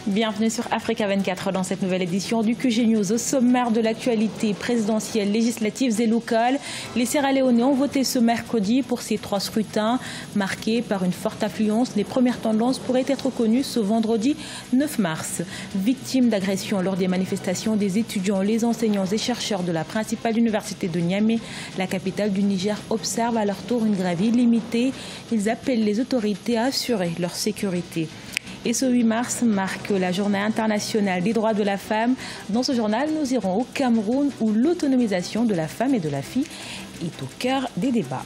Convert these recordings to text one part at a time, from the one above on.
Bienvenue sur Africa 24 dans cette nouvelle édition du QG News. Au sommaire de l'actualité présidentielle, législative et locale, les Sierra-Léonais ont voté ce mercredi pour ces 3 scrutins marqués par une forte affluence. Les premières tendances pourraient être connues ce vendredi 9 mars. Victimes d'agressions lors des manifestations des étudiants, les enseignants et chercheurs de la principale université de Niamey, la capitale du Niger, observent à leur tour une grève illimitée. Ils appellent les autorités à assurer leur sécurité. Et ce 8 mars marque la journée internationale des droits de la femme. Dans ce journal, nous irons au Cameroun où l'autonomisation de la femme et de la fille est au cœur des débats.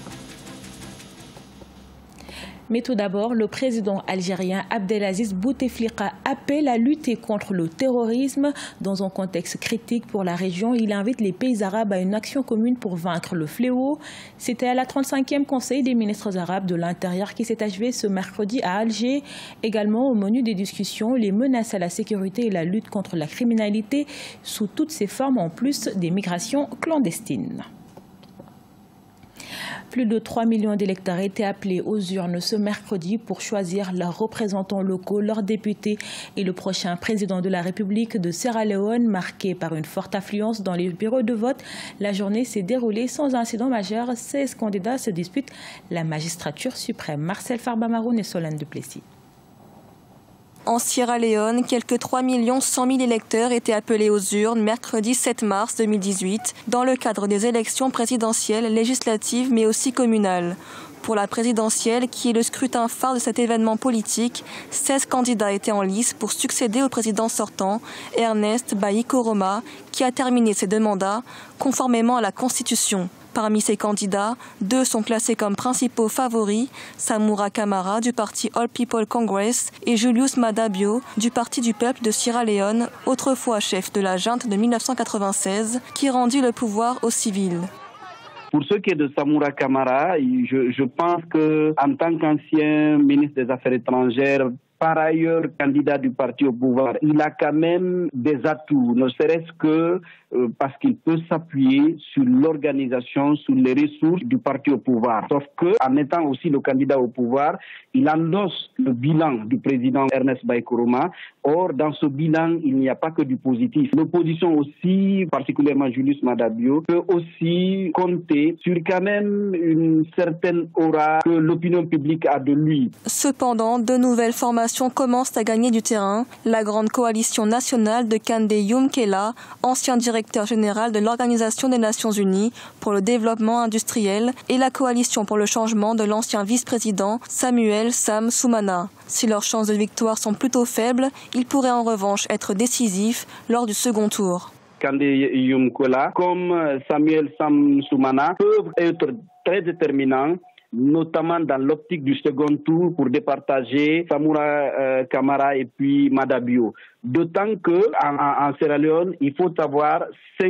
Mais tout d'abord, le président algérien Abdelaziz Bouteflika appelle à lutter contre le terrorisme. Dans un contexte critique pour la région, il invite les pays arabes à une action commune pour vaincre le fléau. C'était à la 35e Conseil des ministres arabes de l'Intérieur qui s'est achevé ce mercredi à Alger. Également au menu des discussions, les menaces à la sécurité et la lutte contre la criminalité sous toutes ses formes, en plus des migrations clandestines. Plus de 3 millions d'électeurs étaient appelés aux urnes ce mercredi pour choisir leurs représentants locaux, leurs députés et le prochain président de la République de Sierra Leone, marqué par une forte affluence dans les bureaux de vote. La journée s'est déroulée sans incident majeur. 16 candidats se disputent la magistrature suprême. Marcel Farbamaroun et Solène Duplessis. En Sierra Leone, quelques 3 100 000 électeurs étaient appelés aux urnes mercredi 7 mars 2018 dans le cadre des élections présidentielles, législatives mais aussi communales. Pour la présidentielle, qui est le scrutin phare de cet événement politique, 16 candidats étaient en lice pour succéder au président sortant, Ernest Bai Koroma, qui a terminé ses 2 mandats conformément à la Constitution. Parmi ces candidats, 2 sont classés comme principaux favoris, Samura Kamara du parti All People Congress et Julius Maada Bio du Parti du Peuple de Sierra Leone, autrefois chef de la junte de 1996, qui rendit le pouvoir aux civils. Pour ce qui est de Samura Kamara, je pense qu'en tant qu'ancien ministre des Affaires étrangères, par ailleurs candidat du parti au pouvoir, il a quand même des atouts, ne serait-ce que parce qu'il peut s'appuyer sur l'organisation, sur les ressources du parti au pouvoir. Sauf qu'en étant aussi le candidat au pouvoir, il endosse le bilan du président Ernest Bai Koroma. Or, dans ce bilan, il n'y a pas que du positif. L'opposition aussi, particulièrement Julius Maada Bio, peut aussi compter sur quand même une certaine aura que l'opinion publique a de lui. Cependant, de nouvelles formations commencent à gagner du terrain. La grande coalition nationale de Kandé Youm-Kela, ancien directeur général de l'Organisation des Nations Unies pour le développement industriel, et la coalition pour le changement de l'ancien vice-président Samuel Sam Soumana. Si leurs chances de victoire sont plutôt faibles, ils pourraient en revanche être décisifs lors du second tour. Kandé Youm-Kela comme Samuel Sam Soumana peuvent être très déterminants, notamment dans l'optique du second tour pour départager Samura Kamara et puis Maada Bio. D'autant qu'en Sierra Leone, il faut avoir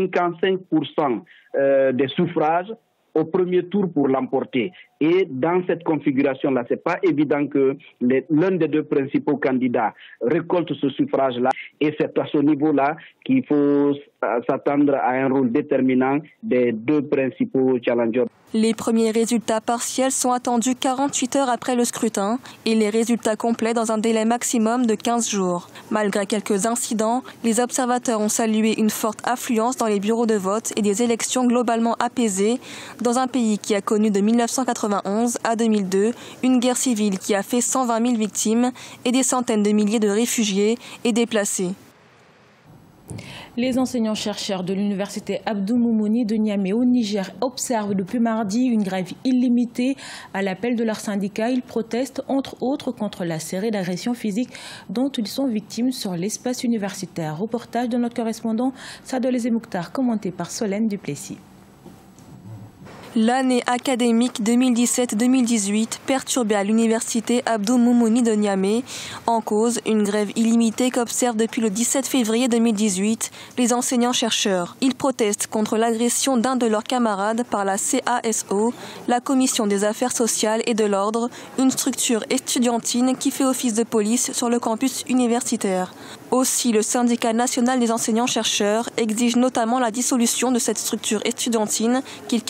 55% des suffrages au premier tour pour l'emporter. Et dans cette configuration-là, c'est pas évident que l'un des 2 principaux candidats récolte ce suffrage-là. Et c'est à ce niveau-là qu'il faut s'attendre à un rôle déterminant des 2 principaux challengers. Les premiers résultats partiels sont attendus 48 heures après le scrutin et les résultats complets dans un délai maximum de 15 jours. Malgré quelques incidents, les observateurs ont salué une forte affluence dans les bureaux de vote et des élections globalement apaisées dans un pays qui a connu de 1991 à 2002 une guerre civile qui a fait 120 000 victimes et des centaines de milliers de réfugiés et déplacés. Les enseignants-chercheurs de l'université Abdou Moumouni de Niamey au Niger observent depuis mardi une grève illimitée. À l'appel de leur syndicat, ils protestent entre autres contre la série d'agressions physiques dont ils sont victimes sur l'espace universitaire. Reportage de notre correspondant Sadolé Mouktar, commenté par Solène Duplessis. L'année académique 2017-2018 perturbée à l'université Abdou Moumouni de Niamey. En cause, une grève illimitée qu'observent depuis le 17 février 2018 les enseignants-chercheurs. Ils protestent contre l'agression d'un de leurs camarades par la CASO, la Commission des affaires sociales et de l'ordre, une structure estudiantine qui fait office de police sur le campus universitaire. Aussi, le syndicat national des enseignants-chercheurs exige notamment la dissolution de cette structure estudiantine qu'il qualifie de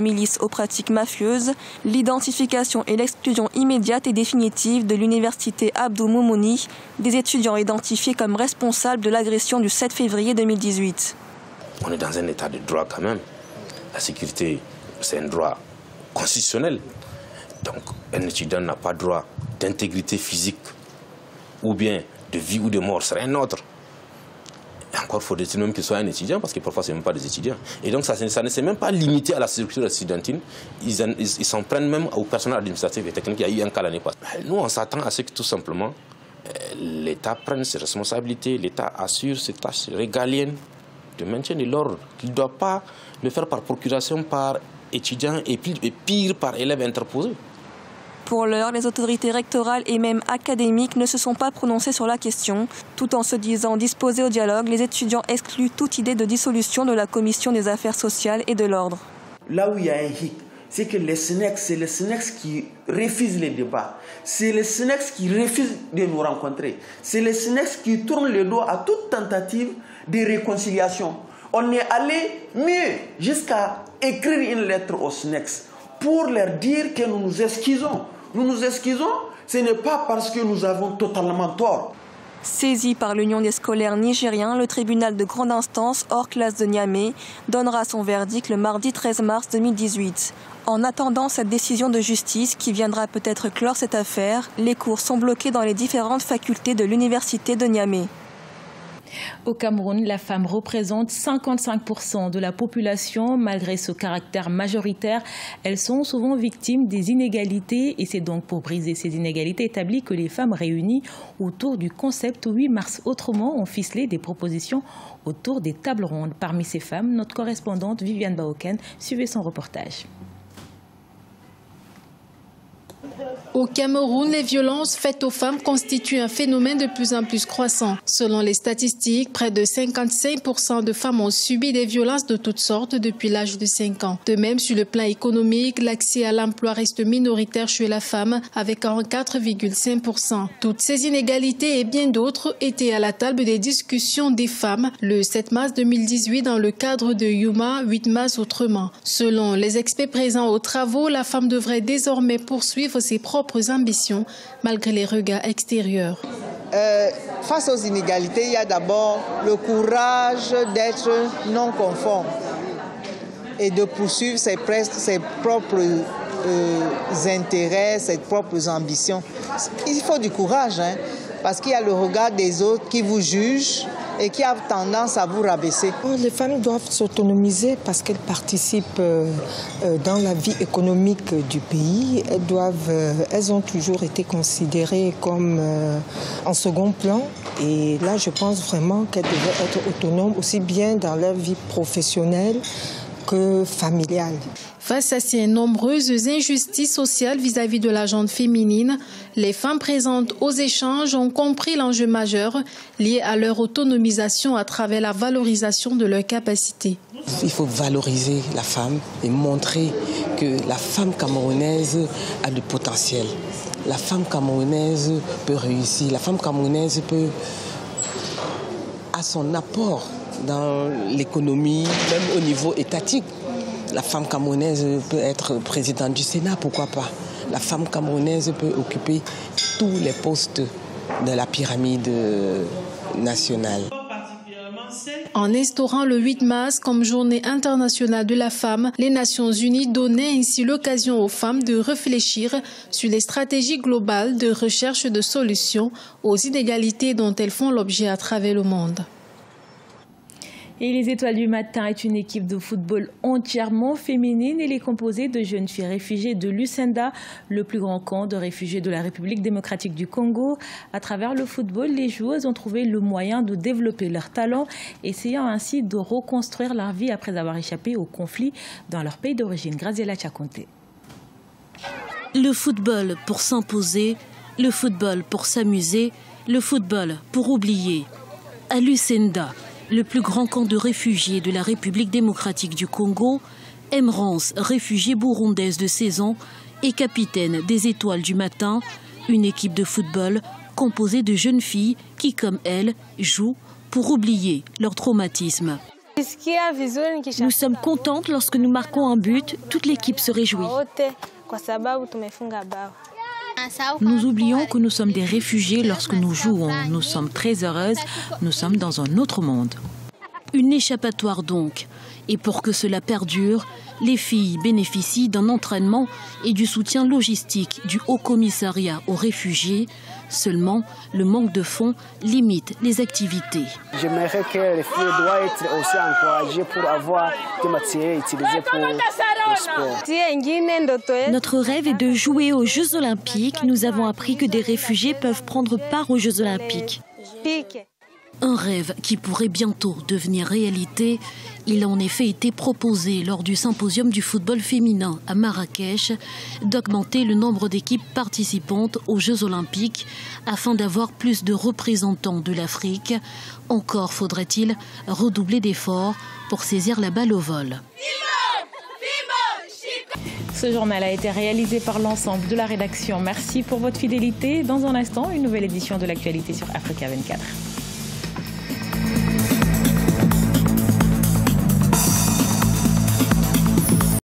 milices aux pratiques mafieuses, l'identification et l'exclusion immédiate et définitive de l'université Abdou Moumouni, des étudiants identifiés comme responsables de l'agression du 7 février 2018. On est dans un état de droit quand même. La sécurité, c'est un droit constitutionnel. Donc un étudiant n'a pas droit d'intégrité physique ou bien de vie ou de mort, c'est un autre. Et encore faut-il même qu'il soit un étudiant, parce que parfois ce n'est même pas des étudiants. Et donc ça ne s'est même pas limité à la structure estudiantine, ils s'en prennent même au personnel administratif et technique. Il y a eu un cas l'année passée. Nous, on s'attend à ce que tout simplement l'État prenne ses responsabilités, l'État assure ses tâches régaliennes de maintien de l'ordre, qu'il ne doit pas le faire par procuration, par étudiant et pire par élève interposé. Pour l'heure, les autorités rectorales et même académiques ne se sont pas prononcées sur la question. Tout en se disant disposés au dialogue, les étudiants excluent toute idée de dissolution de la Commission des affaires sociales et de l'ordre. Là où il y a un hic, c'est que c'est le SNEX qui refuse les débats. C'est le SNEX qui refuse de nous rencontrer. C'est le SNEX qui tourne le dos à toute tentative de réconciliation. On est allé mieux jusqu'à écrire une lettre au SNEX pour leur dire que nous nous excusons. Nous nous excusons, ce n'est pas parce que nous avons totalement tort. Saisi par l'Union des scolaires nigériens, le tribunal de grande instance hors classe de Niamey donnera son verdict le mardi 13 mars 2018. En attendant cette décision de justice qui viendra peut-être clore cette affaire, les cours sont bloqués dans les différentes facultés de l'université de Niamey. Au Cameroun, la femme représente 55% de la population. Malgré ce caractère majoritaire, elles sont souvent victimes des inégalités. Et c'est donc pour briser ces inégalités établies que les femmes réunies autour du concept 8 mars autrement ont ficelé des propositions autour des tables rondes. Parmi ces femmes, notre correspondante Viviane Baoken suivait son reportage. Au Cameroun, les violences faites aux femmes constituent un phénomène de plus en plus croissant. Selon les statistiques, près de 55% de femmes ont subi des violences de toutes sortes depuis l'âge de 5 ans. De même, sur le plan économique, l'accès à l'emploi reste minoritaire chez la femme avec 44,5%. Toutes ces inégalités et bien d'autres étaient à la table des discussions des femmes le 7 mars 2018 dans le cadre de Yuma 8 mars autrement. Selon les experts présents aux travaux, la femme devrait désormais poursuivre ses propres ambitions malgré les regards extérieurs. Face aux inégalités, il y a d'abord le courage d'être non conforme et de poursuivre ses propres intérêts, ses propres ambitions. Il faut du courage, parce qu'il y a le regard des autres qui vous jugent et qui a tendance à vous rabaisser. Les femmes doivent s'autonomiser parce qu'elles participent dans la vie économique du pays. Elles ont toujours été considérées comme en second plan. Et là, je pense vraiment qu'elles devaient être autonomes aussi bien dans leur vie professionnelle que familiale. Face à ces nombreuses injustices sociales vis-à-vis de la gente féminine, les femmes présentes aux échanges ont compris l'enjeu majeur lié à leur autonomisation à travers la valorisation de leurs capacités. Il faut valoriser la femme et montrer que la femme camerounaise a du potentiel. La femme camerounaise peut réussir, la femme camerounaise a son apport dans l'économie, même au niveau étatique. La femme camerounaise peut être présidente du Sénat, pourquoi pas. La femme camerounaise peut occuper tous les postes de la pyramide nationale. En instaurant le 8 mars comme journée internationale de la femme, les Nations Unies donnaient ainsi l'occasion aux femmes de réfléchir sur les stratégies globales de recherche de solutions aux inégalités dont elles font l'objet à travers le monde. Et les Étoiles du matin est une équipe de football entièrement féminine. Elle est composée de jeunes filles réfugiées de Lucenda, le plus grand camp de réfugiés de la République démocratique du Congo. À travers le football, les joueuses ont trouvé le moyen de développer leur talent, essayant ainsi de reconstruire leur vie après avoir échappé au conflit dans leur pays d'origine. Graziella Chakonte. Le football pour s'imposer, le football pour s'amuser, le football pour oublier. À Lucenda, le plus grand camp de réfugiés de la République démocratique du Congo, Emerance, réfugiée burundaise de 16 ans, et capitaine des Étoiles du matin, une équipe de football composée de jeunes filles qui, comme elle, jouent pour oublier leur traumatisme. Nous sommes contentes lorsque nous marquons un but, toute l'équipe se réjouit. Nous oublions que nous sommes des réfugiés lorsque nous jouons. Nous sommes très heureuses, nous sommes dans un autre monde. Une échappatoire donc. Et pour que cela perdure, les filles bénéficient d'un entraînement et du soutien logistique du Haut Commissariat aux réfugiés. Seulement, le manque de fonds limite les activités. J'aimerais que les filles doivent être aussi encouragées pour avoir des matériels utilisés pour le sport. Notre rêve est de jouer aux Jeux Olympiques. Nous avons appris que des réfugiés peuvent prendre part aux Jeux Olympiques. Un rêve qui pourrait bientôt devenir réalité. Il a en effet été proposé lors du symposium du football féminin à Marrakech d'augmenter le nombre d'équipes participantes aux Jeux Olympiques afin d'avoir plus de représentants de l'Afrique. Encore faudrait-il redoubler d'efforts pour saisir la balle au vol. Ce journal a été réalisé par l'ensemble de la rédaction. Merci pour votre fidélité. Dans un instant, une nouvelle édition de l'actualité sur Africa 24.